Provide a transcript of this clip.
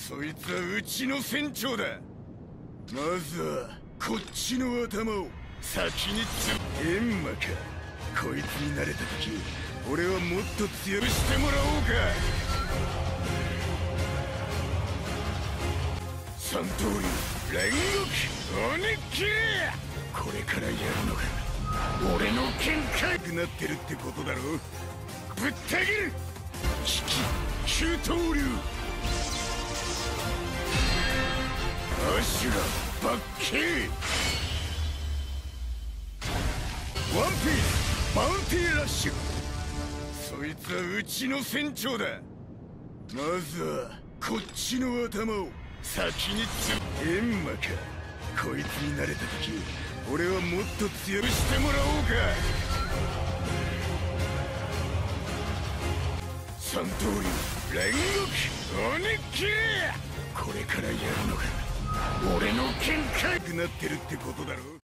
そいつはうちの船長だ。まずはこっちの頭を先にエンマか。こいつに慣れた時俺はもっと強くしてもらおうか。三刀流煉獄鬼切れ。これからやるのが俺の限界くなってるってことだろ。ぶった切る危機九刀流アシュラバッケーワンピースバウンティーラッシュ。そいつはうちの船長だ。まずはこっちの頭を先にエンマか。こいつに慣れた時俺はもっと強くしてもらおうか。三刀流煉獄鬼切れ。これからやるのが俺の限界くなってるってことだろ。